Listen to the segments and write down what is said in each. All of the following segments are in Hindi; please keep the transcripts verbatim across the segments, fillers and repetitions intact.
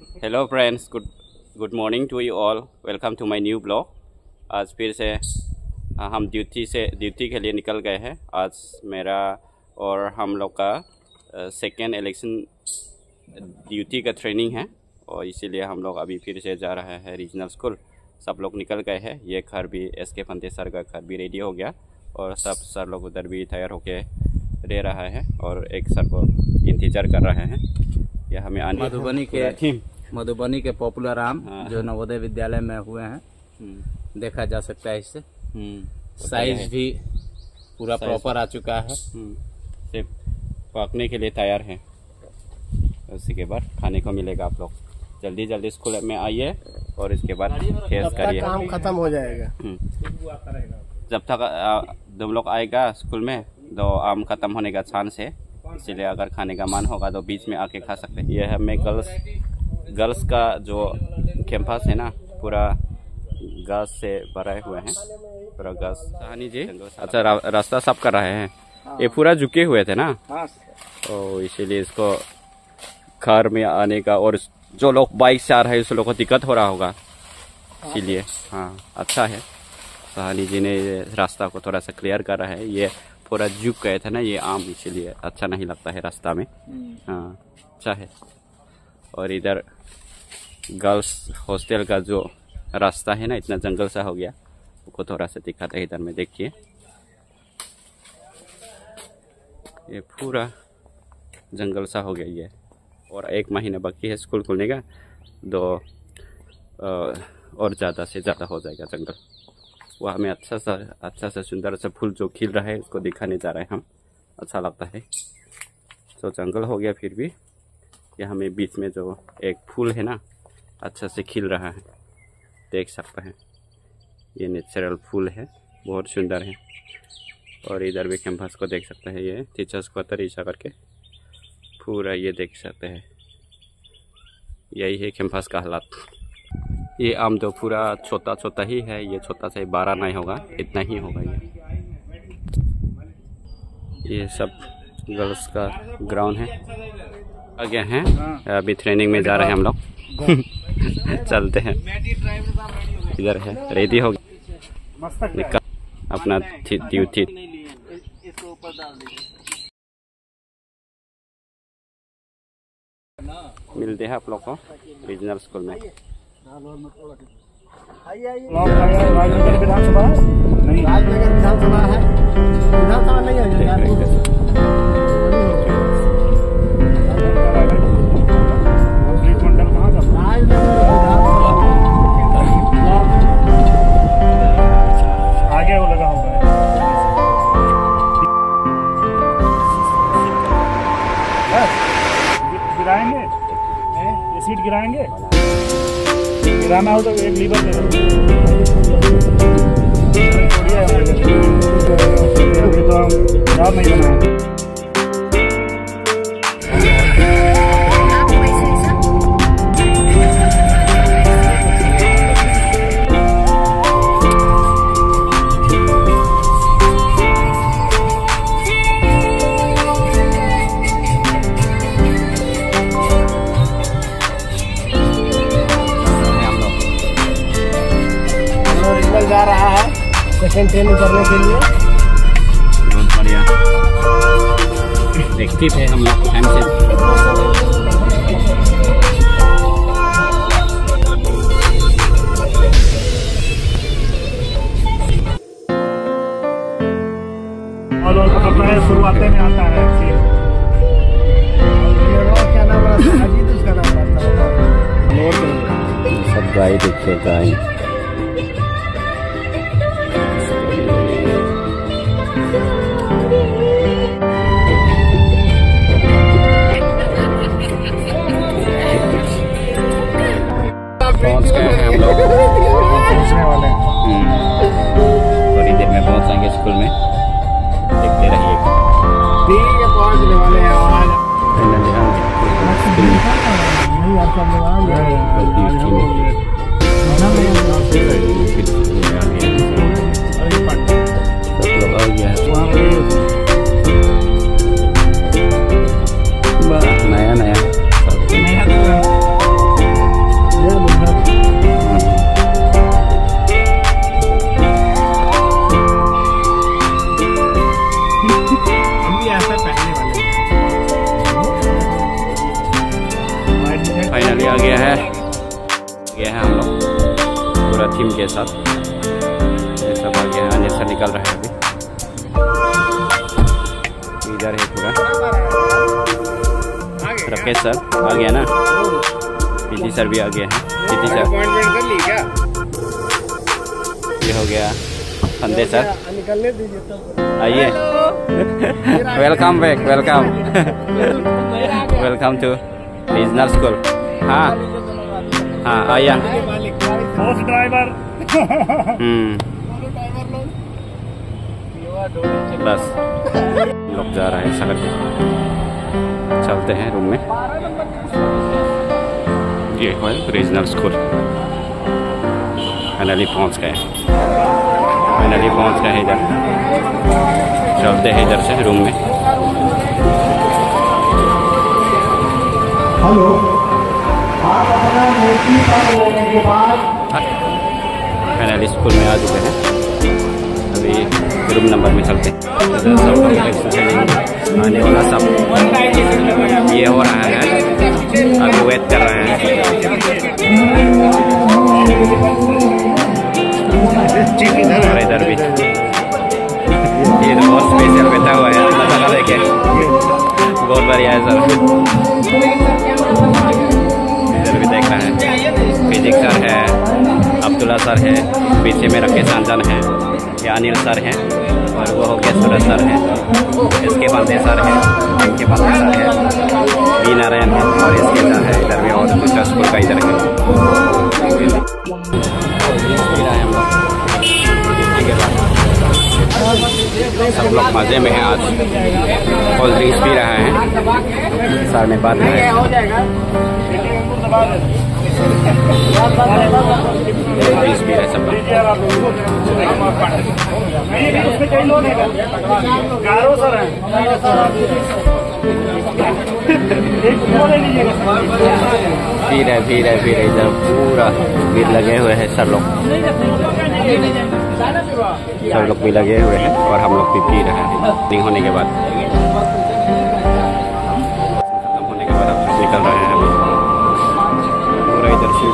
Hello friends, good good morning to you all. Welcome to my new blog. आज फिर से हम ड्यूटी से ड्यूटी के लिए निकल गए हैं। आज मेरा और हम लोग का सेकेंड इलेक्शन ड्यूटी का ट्रेनिंग है और इसीलिए हम लोग अभी फिर से जा रहे हैं रीजनल स्कूल। सब लोग निकल गए हैं। ये घर भी एस के फंते सर का घर भी रेडी हो गया और सब सर लोग उधर भी तैयार होके रह रहा है और एक सर को इंतजार कर रहे हैं। यह हमें आने मधुबनी के मधुबनी के पॉपुलर आम जो नवोदय विद्यालय में हुए हैं देखा जा सकता है। इससे साइज भी पूरा प्रॉपर आ चुका है। सिर्फ पकने के लिए तैयार है। उसी के बाद खाने को मिलेगा। आप लोग जल्दी जल्दी स्कूल में आइए और इसके बाद टेस्ट करिए। काम खत्म हो जाएगा। जब तक तुम लोग आएगा स्कूल में तो आम खत्म होने का चांस है। इसीलिए अगर खाने का मन होगा तो बीच में आके खा सकते हैं। यह हमें गर्ल्स गर्ल्स का जो कैंपस है ना, पूरा घास से भरे हुए हैं। पूरा घास। सहानी जी, अच्छा रा, रास्ता साफ कर रहे हैं। ये पूरा झुके हुए थे ना, तो इसीलिए इसको घर में आने का और जो लोग बाइक से आ रहे हैं उस लोग को दिक्कत हो रहा होगा। इसीलिए हाँ, अच्छा है। सहानी जी ने रास्ता को थोड़ा सा क्लियर कर रहा है। ये पूरा झुक गए थे ना ये आम, इसीलिए अच्छा नहीं लगता है रास्ता में। हाँ, अच्छा है। और इधर गर्ल्स हॉस्टल का जो रास्ता है ना, इतना जंगल सा हो गया, उसको थोड़ा सा दिखाता है। इधर में देखिए, ये पूरा जंगल सा हो गया ये। और एक महीना बाकी है स्कूल खुलने का, तो और ज़्यादा से ज़्यादा हो जाएगा जंगल। वह हमें अच्छा सा अच्छा सा सुंदर सा फूल जो खिल रहा है उसको दिखाने जा रहे हैं हम। अच्छा लगता है। तो जंगल हो गया, फिर भी ये हमें बीच में जो एक फूल है ना, अच्छा से खिल रहा है, देख सकते हैं। ये नेचुरल फूल है, बहुत सुंदर है। और इधर भी कैंपस को देख सकते हैं। ये टीचर्स क्वार्टर ऐसा करके पूरा ये देख सकते हैं। यही है कैंपस का हालात। ये आम तो पूरा छोटा छोटा ही है। ये छोटा सा बड़ा नहीं होगा, इतना ही होगा ये। ये सब गर्ल्स का ग्राउंड है। आगे हैं, अभी ट्रेनिंग में जा रहे हैं हम लोग। चलते हैं। इधर है, रेडी हो गया अपना ड्यूटी। मिलते हैं आप लोग को रीजनल स्कूल में। राजनगर विधानसभा नहीं, राजनगर विधानसभा है। विधानसभा नहीं है। आगे वो लगा होगा। गिराएंगे, ये सीट गिराएंगे। गिराना हो तो एक लीवर ले लो। अभी तो हम जॉब नहीं बनाए। जा रहा है सेकंड ट्रेनिंग करने के लिए। बहुत बढ़िया, एक्टिव है हम लोग टाइम से। और शुरुआते में आता है क्या नाम रहता है? अजीत उसका नाम रहता है। सब गाय देखिए, गाय पहुंच गए हैं हम लोग। पहुंचने वाले हैं। थोड़ी देर में पहुंच जाएंगे स्कूल में, देखते रहिए। ठीक है, पहुंचने वाले हैं। आज नया नया फाइनली आ गया है गया है हम लोग पूरा थीम के साथ। ये सब आ गया है, अनिल सर निकल रहा है अभी। इधर है पूरा राकेश सर आ गया ना, पीटी सर भी आ गया है। पीटी सर ये हो गया, संदेश सर आइए। Welcome back, welcome welcome to regional school. हाँ हाँ आइए ड्राइवर। हम्म बस लोग जा रहे हैं सड़क, चलते हैं रूम में। ये है रीजनल स्कूल। फाइनली पहुंच गए फाइनली पहुंच गए इधर। चलते हैं इधर से रूम में। हेलो, आप अपना मूर्ति पर लेने के बाद फाइनली स्कूल में आ चुके हैं। अभी रूम नंबर में चलते हैं। आने वाला सब ये हो रहा है, अभी वेट कर रहे हैं। और इधर भी ये तो बहुत स्पेशल बैठा हुआ है, नजारा देखे बहुत बढ़िया है सर। इधर भी देख रहे हैं, फिजिक्स सर है, अब्दुल्ला सर है, पीछे में राकेश रंजन है, ये अनिल सर हैं, और वो हो गया सूरज सर है, इसके बंदे सर है, इनके बंदे सर है, बी नारायण है, और इसके सर है। इधर भी और दूसरा स्कूल का इधर है। सब लोग मजे में हैं। आज कोल्ड ड्रिंक्स पी रहे हैं, सर में बात है। ड्रिंक्स पी रहे सब लोग। पी रहे पी रहे पी रहे इधर पूरा भीड़ लगे हुए हैं सर लोग। सब लोग भी लगे हुए हैं और हम लोग भी पी रहे हैं। नहीं होने के बाद खत्म होने के बाद हम लोग निकल रहे हैं। पूरा इधर से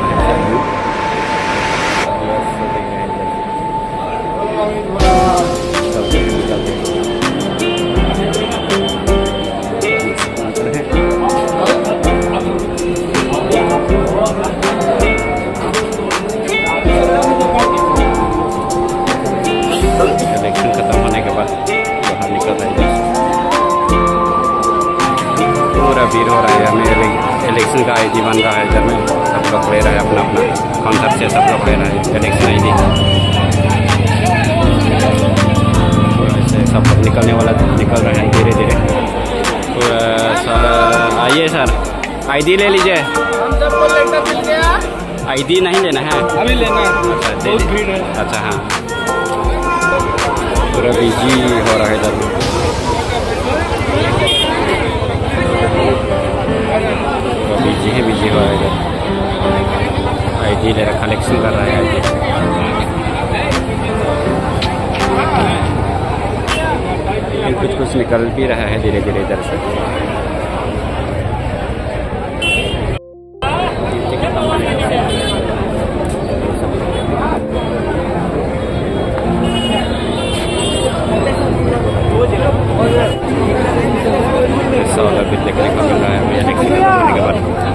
भीड़ हो रहा है। हमें इलेक्शन का आईडी बन रहा है इधर में, सब लोग ले रहे हैं अपना अपना काउंटर से, सब लोग ले रहे हैं इलेक्शन आईडी। ऐसे सब लोग निकलने वाला निकल रहे हैं धीरे धीरे। सर आइए सर, आईडी ले लीजिए। आईडी नहीं लेना है, अभी लेना है। अच्छा हाँ, पूरा बिजी हो रहा है इधर में। बिजी है बिजी हो रहा है इधर। आईडी ले रहा, कलेक्शन कर रहा है आईडी। कुछ कुछ निकल भी रहा है धीरे धीरे इधर से। सोलह भी देखने को मिल रहा है मुझे इलेक्शन के बाद।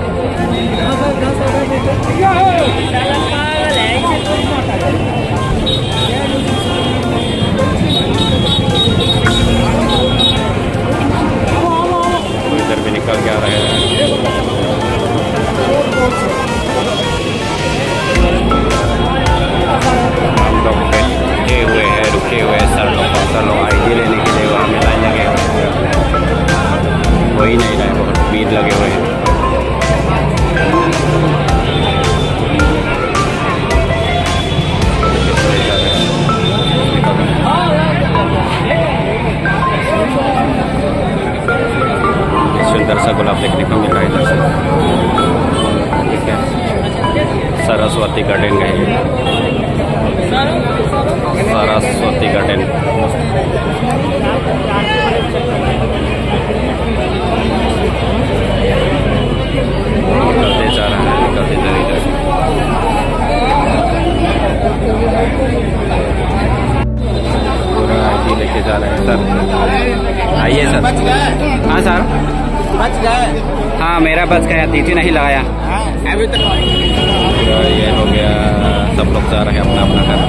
इधर भी निकल के आ रहे हैं। हम लोग बैठे हुए हैं, रुके हुए हैं सर लोग। सर लोग आईडी लेने के लिए वहाँ में लाइन लगे हुए, कोई नहीं रहे, बहुत भीड़ लगे हुए हैं। सुंदर सा गुलाब देखने को मिल रहा है इधर से। ठीक है, सरस्वती गार्डन गए, सरस्वती गार्डन। क्या बच गया? ड्यूटी नहीं लगाया अभी तक ये हो गया। सब लोग जा रहे हैं अपना अपना घर।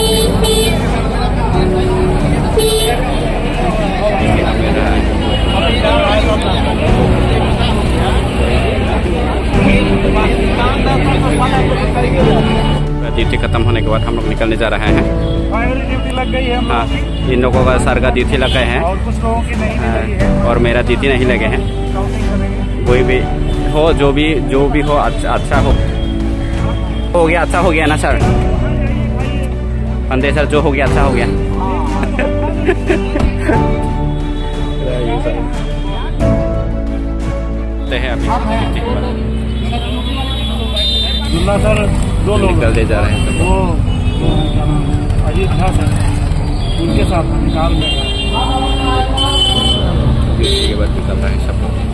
ड्यूटी खत्म होने के बाद हम लोग निकलने जा रहे हैं। फाइनली ड्यूटी लग गई है। हाँ, इन लोगों का सर का ड्यूटी लगे हैं और कुछ लोगों की नहीं लगी है। और मेरा ड्यूटी नहीं लगे हैं। कोई भी हो, जो भी जो भी हो, अच्छा अच्छा हो हो गया, अच्छा हो गया ना सर? पंडे सर, जो हो गया अच्छा हो गया। है अभी दुल्ला सर दो लोग निकलते जा रहे हैं। वो अजीत झा सर, उनके साथ निकाल में के बाद निकल रहे हैं सब लोग।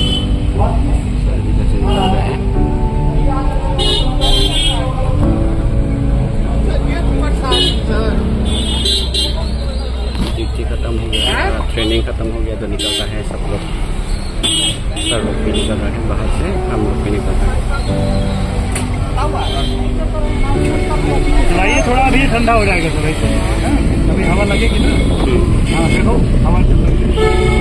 ड्यूटी खत्म हो गया, ट्रेनिंग खत्म हो गया तो निकल रहे हैं सब लोग। सर लोग भी निकल रहे हैं बाहर से, हम लोग भी निकल रहे हैं। चलाइए, थोड़ा अभी ठंडा हो जाएगा सर। अभी हवा लगेगी ना। हाँ देखो, हवा चल रही है।